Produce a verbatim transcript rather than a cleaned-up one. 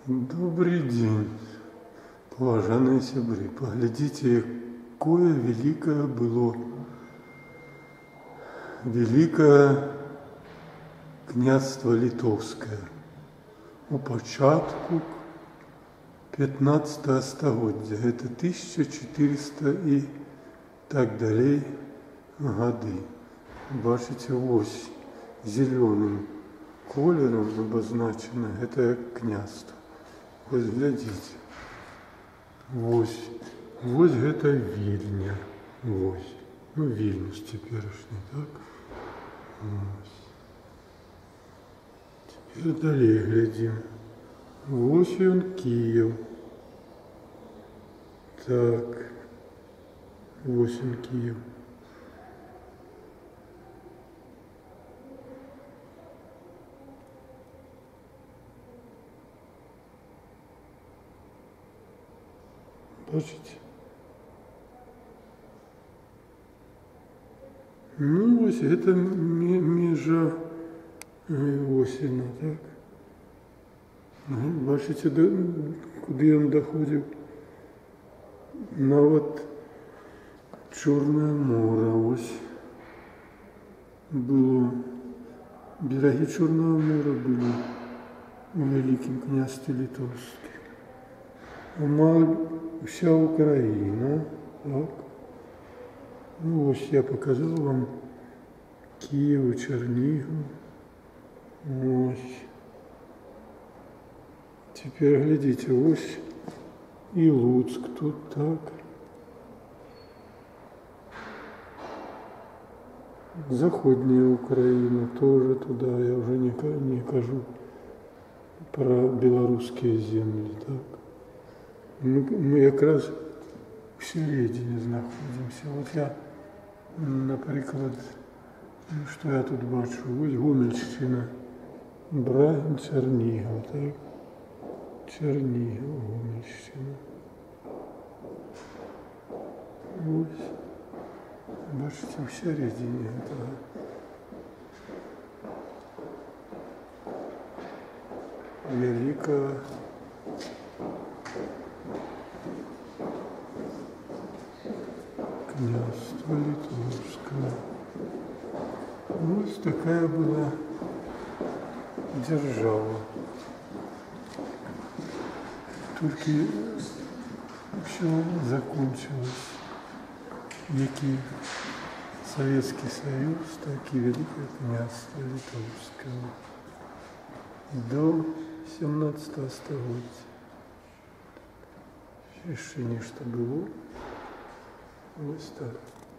Добрый день, поважанные сябры. Поглядите, какое великое было, великое княство Литовское. У початку пятнадцатого століття, это тысяча четыреста и так далее годы. Бачите, ось зеленым колером обозначено это княство. Ось глядите. Ось. Ось это Вильня. Ось. Ну, Вильнюс теперешний, так? Ось. Теперь далее глядим. Ось он Киев. Так. Ось он Киев. Бачите? Ну, ось это межа осена, так? Бачите, куди він доходив? Навіть Чорне море ось було. Береги Чорного моря були у Великому княстві Литовському. Мала вся Україна, так? Ну, ось я показав вам Київ, Чернігів. Ось. Теперь глядите, ось и Луцк тут, так. Заходняя Украина тоже туда, я уже не, не кажу про белорусские земли, так. Мы, мы как раз в середине знаходимся. Вот я, наприклад, что я тут бачу, ось Гомельщина, Брагин, Чернігів, так. Чернігів, Гомельщина. Ось. Бачите, в середине этого. Великого княства Литовского. Вот такая была держава. Только все закончилось. Який Советский Союз, так и Великое княство Литовское до сімнадцятого століття. Ще нічого було. Ось так.